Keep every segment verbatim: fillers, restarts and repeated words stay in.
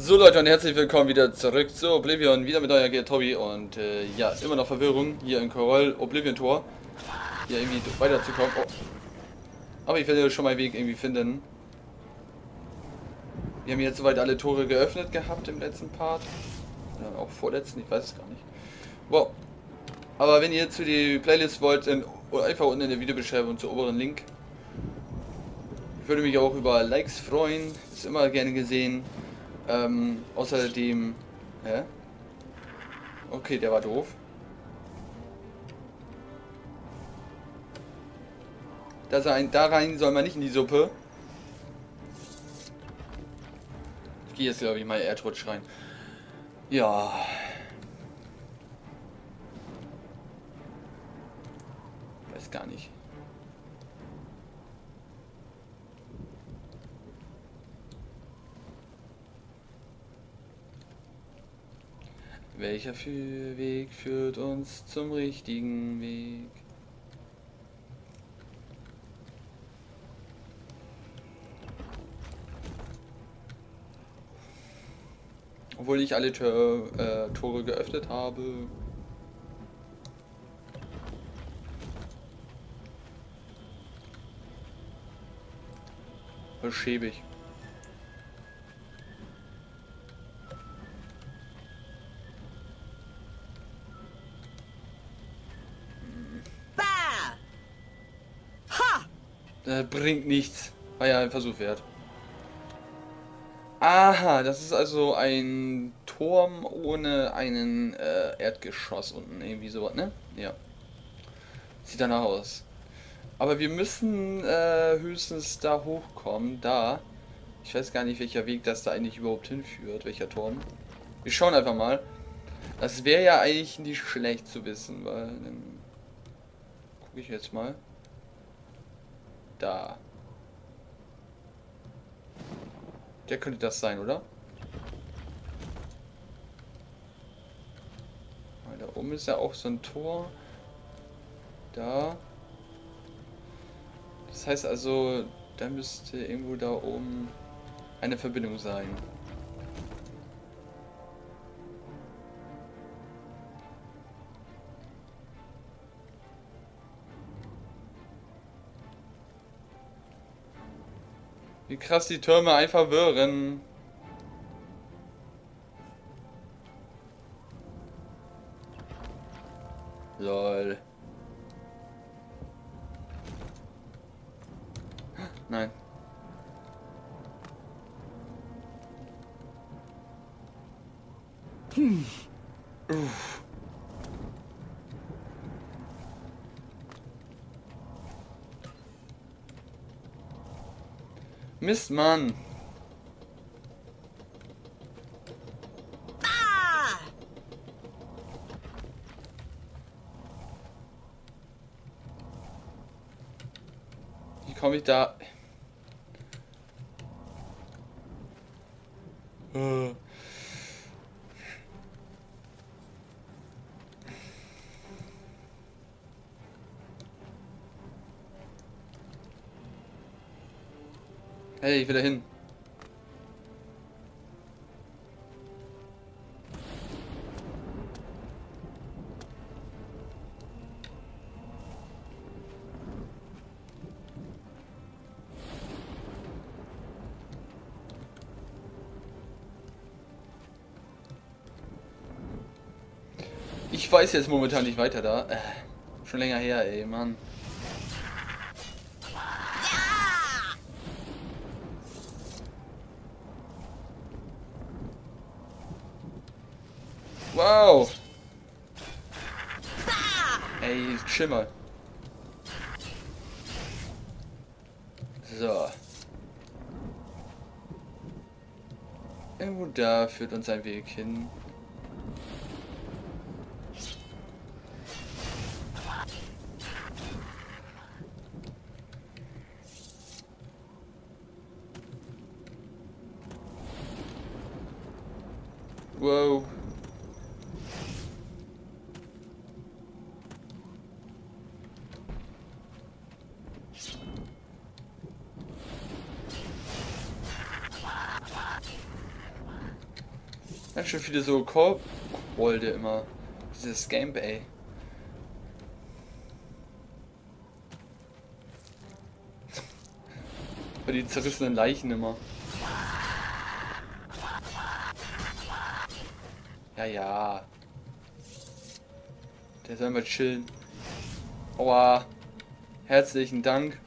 So Leute und herzlich willkommen wieder zurück zu Oblivion, wieder mit euer Tobi und äh, ja, immer noch Verwirrung hier im Coroll Oblivion Tor, hier irgendwie weiterzukommen. Oh. Aber ich werde schon mal einen Weg irgendwie finden. Wir haben jetzt soweit alle Tore geöffnet gehabt im letzten Part. Oder auch vorletzten, ich weiß es gar nicht. Wow. Aber wenn ihr zu die Playlist wollt, dann einfach unten in der Videobeschreibung zur oberen Link. Ich würde mich auch über Likes freuen, ist immer gerne gesehen. Ähm, außerdem... Hä? Okay, der war doof. Da, sein, da rein soll man nicht in die Suppe. Ich gehe jetzt, glaube ich, mal Erdrutsch rein. Ja. Weiß gar nicht. Welcher Weg führt uns zum richtigen Weg? Obwohl ich alle Tür, äh, Tore geöffnet habe. Schäbig. Äh, bringt nichts. War ja ein Versuch wert. Aha, das ist also ein Turm ohne einen äh, Erdgeschoss unten. Irgendwie sowas, ne? Ja. Sieht danach aus. Aber wir müssen äh, höchstens da hochkommen. Da. Ich weiß gar nicht, welcher Weg das da eigentlich überhaupt hinführt. Welcher Turm. Wir schauen einfach mal. Das wäre ja eigentlich nicht schlecht zu wissen, weil dann gucke ich jetzt mal. Da. Der könnte das sein, oder? Da oben ist ja auch so ein Tor. Da. Das heißt also, da müsste irgendwo da oben eine Verbindung sein. Wie krass die Türme einfach wirren. Lol. Nein. Hm. Uff. Mist, Mann. Ah! Wie komme ich da? Äh. Hey, ich will da hin. Ich weiß jetzt momentan nicht weiter da. Äh, schon länger her, ey, Mann. Wow. Ey, chill mal. So. Irgendwo da führt uns ein Weg hin. Wow. Ganz schön viele so Kobolde immer. Dieses Game, ey. Bei die zerrissenen Leichen immer. Ja, ja. Der soll mal chillen. Aua. Herzlichen Dank.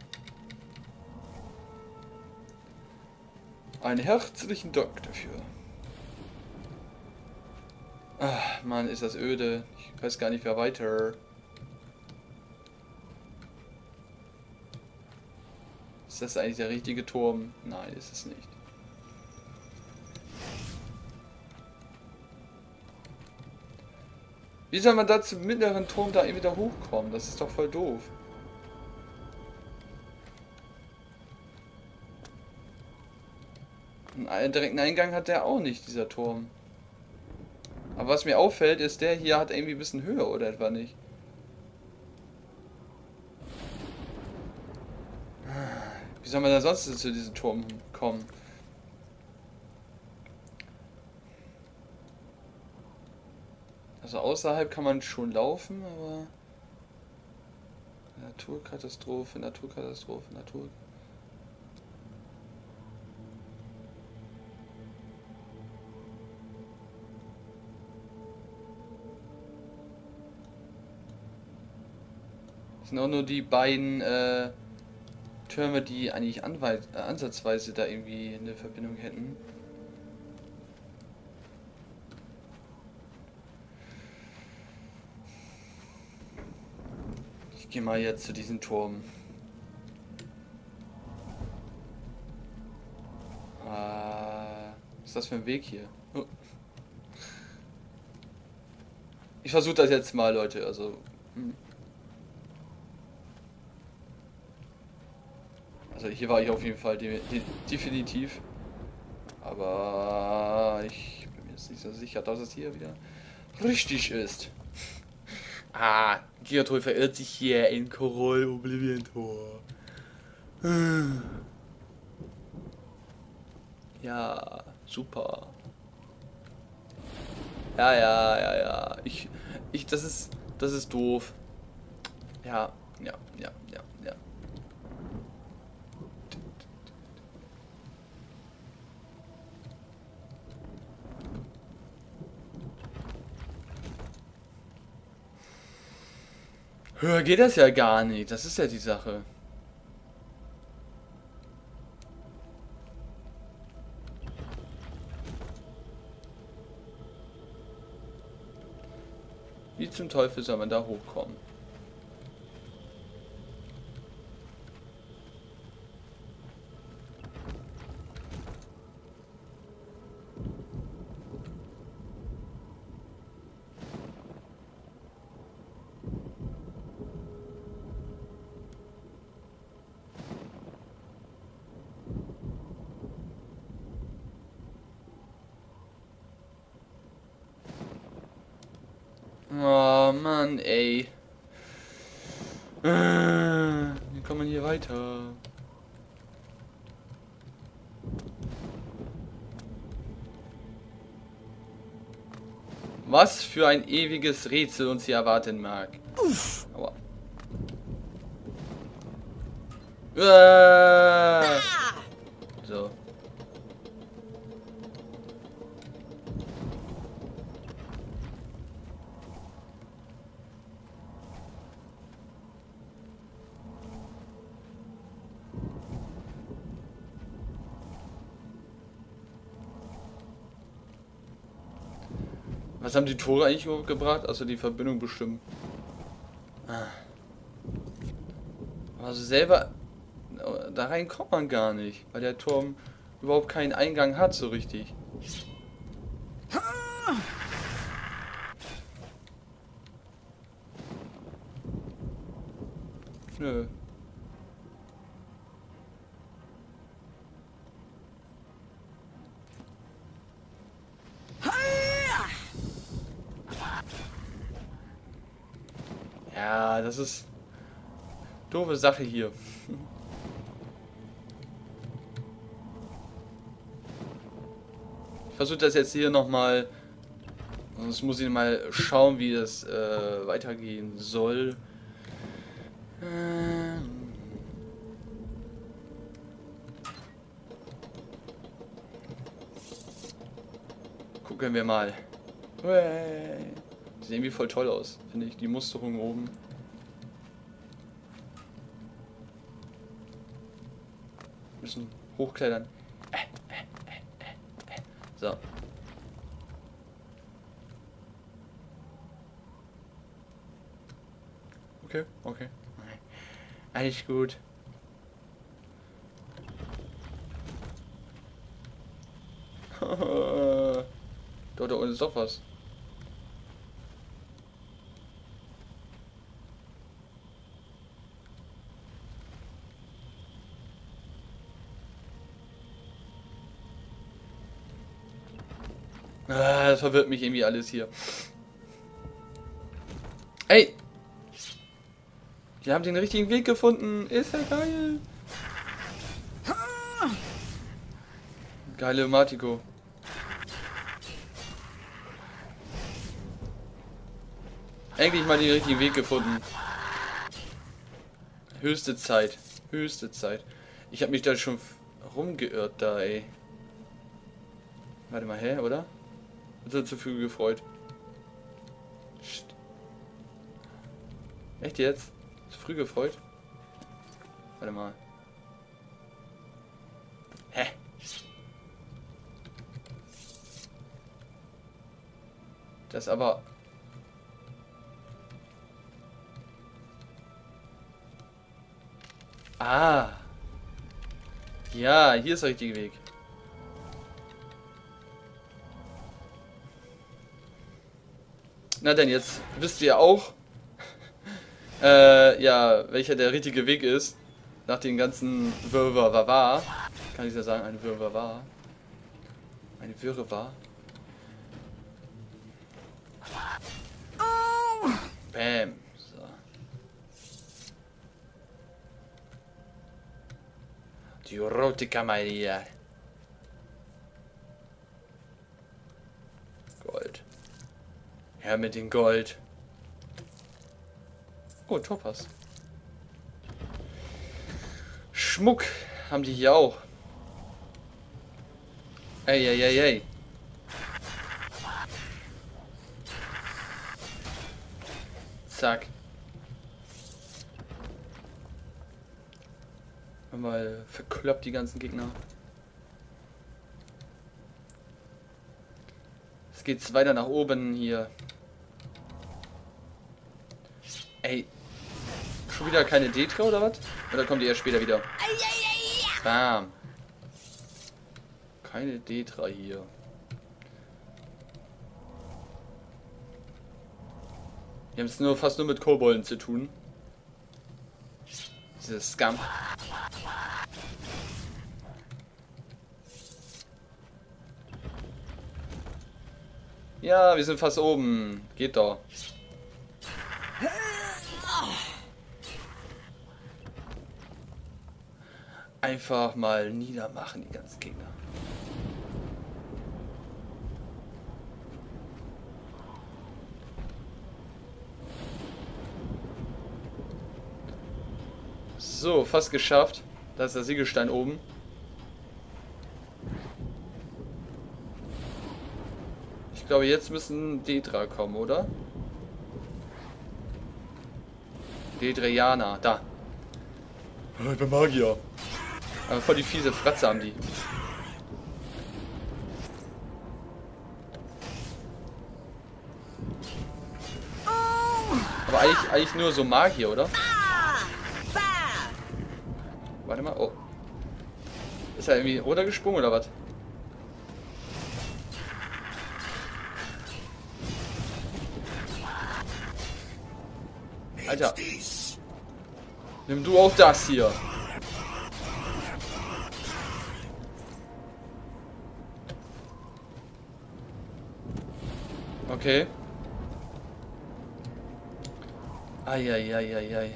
Einen herzlichen Dank dafür. Ach, Mann, ist das öde. Ich weiß gar nicht, wer weiter. Ist das eigentlich der richtige Turm? Nein, ist es nicht. Wie soll man da zum mittleren Turm da eben wieder hochkommen? Das ist doch voll doof. Einen direkten Eingang hat der auch nicht, dieser Turm. Aber was mir auffällt, ist, der hier hat irgendwie ein bisschen Höhe, oder etwa nicht? Wie soll man da sonst zu diesem Turm kommen? Also außerhalb kann man schon laufen, aber... Naturkatastrophe, Naturkatastrophe, Natur... Das sind auch nur die beiden äh, Türme, die eigentlich anweit äh, ansatzweise da irgendwie eine Verbindung hätten. Ich gehe mal jetzt zu diesem Turm. Ah, was ist das für ein Weg hier? Oh. Ich versuche das jetzt mal, Leute. Also. Hm. Also hier war ich auf jeden Fall de de definitiv. Aber ich bin mir jetzt nicht so sicher, dass es hier wieder richtig ist. Ah, Gigatroll verirrt sich hier in Koroll Oblivion Tor. Ja, super. Ja, ja, ja, ja. Ich, ich, das ist, das ist doof. Ja, ja, ja, ja, ja. Höher geht das ja gar nicht, das ist ja die Sache. Wie zum Teufel soll man da hochkommen? Oh Mann, ey. Wie kommt man hier weiter? Was für ein ewiges Rätsel uns hier erwarten mag. Uff. Aua. Äh. So. Was haben die Tore eigentlich überhaupt gebracht? Also die Verbindung bestimmt. Also selber da rein kommt man gar nicht, weil der Turm überhaupt keinen Eingang hat so richtig. Nö. Ja, das ist doofe Sache hier. versuche das jetzt hier nochmal. Sonst muss ich mal schauen, wie das äh, weitergehen soll. Ähm. Gucken wir mal. Hey. Die sehen irgendwie voll toll aus, finde ich. Die Musterung oben. Müssen hochklettern. Äh, äh, äh, äh, äh. So. Okay, okay. Alles gut. Dort da unten ist doch was. Ah, das verwirrt mich irgendwie alles hier. Ey! Wir haben den richtigen Weg gefunden. Ist ja geil. Geile Matiko. Endlich mal den richtigen Weg gefunden. Höchste Zeit. Höchste Zeit. Ich habe mich da schon rumgeirrt da, ey. Warte mal, hä, oder? Hat er zu früh gefreut. Psst. Echt jetzt? Zu früh gefreut? Warte mal. Hä? Das aber... Ah. Ja, hier ist der richtige Weg. Na denn, jetzt wisst ihr auch, äh, ja, welcher der richtige Weg ist. Nach den ganzen Wirrwarr, kann ich ja sagen, ein Wirrwarr. Eine Wirrwarr. Bam. So. Die rote Kammer hier. Gold. Her mit dem Gold. Oh, Topaz. Schmuck haben die hier auch. Ey, ey, ey, ey. Zack. Mal verkloppt die ganzen Gegner. Jetzt geht's weiter nach oben hier. Ey. Schon wieder keine Detra oder was? Oder kommt die erst später wieder? Bam. Keine Detra hier. Wir haben es nur fast nur mit Kobolden zu tun. Dieses Scum. Ja, wir sind fast oben. Geht doch. Einfach mal niedermachen, die ganzen Gegner. So, fast geschafft. Da ist der Siegelstein oben. Ich glaube, jetzt müssen Detra kommen, oder? Dedreianer, da. Oh, ich bin Magier. Aber voll die fiese Fratze haben die. Aber eigentlich, eigentlich nur so Magier, oder? Warte mal, oh. Ist er irgendwie runtergesprungen oder was? Alter. Nimm du auch das hier. Okay. Eieieiei.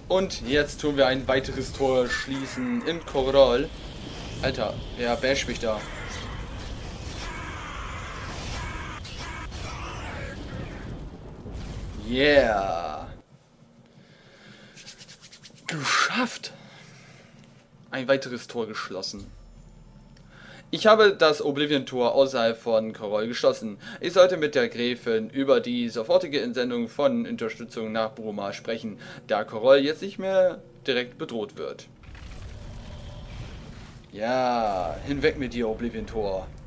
Und jetzt tun wir ein weiteres Tor schließen im Korridor. Alter, wer basht mich da? Yeah. Geschafft. Ein weiteres Tor geschlossen. Ich habe das Oblivion-Tor außerhalb von Korol geschlossen. Ich sollte mit der Gräfin über die sofortige Entsendung von Unterstützung nach Bruma sprechen, da Korol jetzt nicht mehr direkt bedroht wird. Ja, hinweg mit dir, Oblivion-Tor.